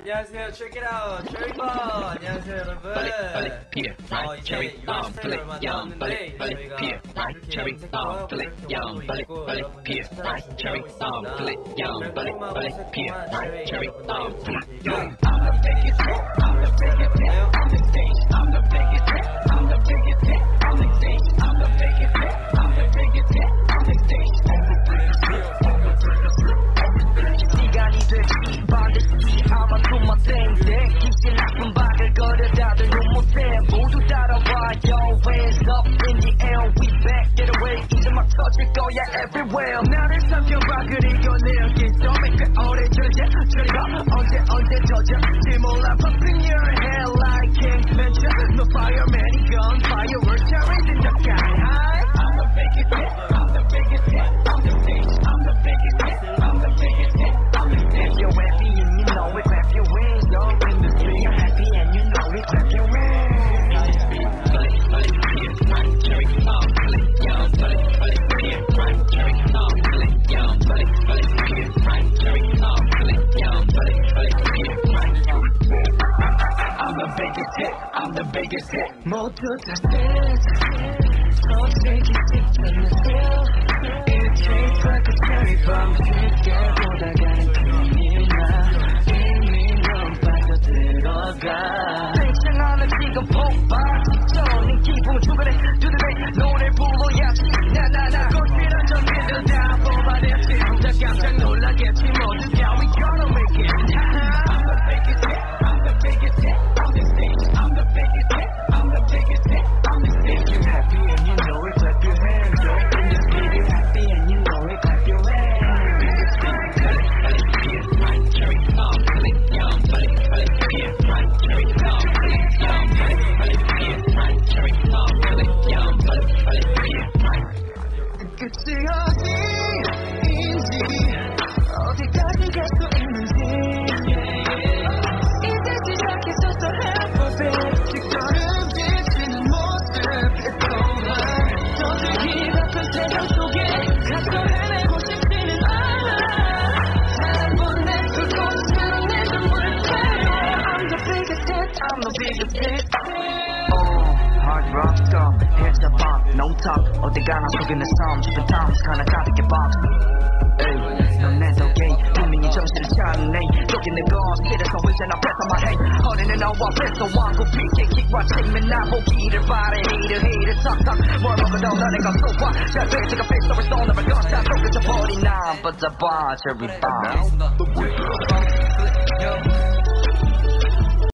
안녕하세요. Check it out. 저희가 안녕하세요, 여러분. 이제 유월 스프레이 얼마 남았는데 저희가 이렇게 염색도 이렇게 하고 있고 여러분들 찾아주시고 있습니다. 달콤하고 새콤한 저희 여러분들이 시간이 되지 반드시 아마 손만 땡땡 기실 나쁜 박을 걸어 다들 못해 모두 따라와요 Hands up in the air we back get away 이제 막 터질 거야 everywhere 나를 삼켜봐 그리고 내게 좀에 꽤 오래 저지 저리가 언제 터질지 몰라 Pop in your head like Kingmaker No fireman gun fireworks carried in the sky high I'm the biggest hit I'm the biggest hit I'm the biggest I'm the biggest hit I'm the biggest hit If you're happy and you know it, clap your hands up in the street. You're happy and you know it, clap your I'm the biggest hit, I'm the biggest hit. 모두 다 set. 선택이 찍혔는데요. It tastes like a cherry bomb. 쉽게 보다가는 큰일 나. 이미 넌 빠져들어가. 팽창하는 지금 폭발. 직전인 기분 중간에 두드레 노래 불러야지. 나나나 꽃피는 전기들 다 뽑아냈지. 혼자 깜짝 놀라겠지. 모두가 we gonna make it. I'm the biggest hit. I'm the biggest hit. On this stage. I'm the biggest hit. I'm the biggest hit. On this stage. You happy and you know it. Clap your hands up in the street. You happy and you know it. Clap your hands. 끝이 어디인지 어디까지 갈 수 있는지 이제 시작했었어 해보세 직전은 비치는 모습 It's over 저들기 같은 세상 속에 가서 헤매고 싶지는 않아 한번 내 그곳으로 내 눈물 채워 I'm the biggest hit I'm the biggest hit Hard rock stuff, here's the bomb, no top 어디 가나 속에 내 삶, 싶은 times 하나 가득해 box 넌 내 덕에 분명히 정신을 차리네 여기 내가 실에서 의자나 뺏어 말해 허리는 나와 뺏어 왕고 피게 킥과 책면 나보기를 바래 Hater 턱턱 뭘 먹어도 나 내가 쏘아 잘 돼지가 뺏어를 쏘나봐 건사 속에서 버린 난 but the bar cherry bomb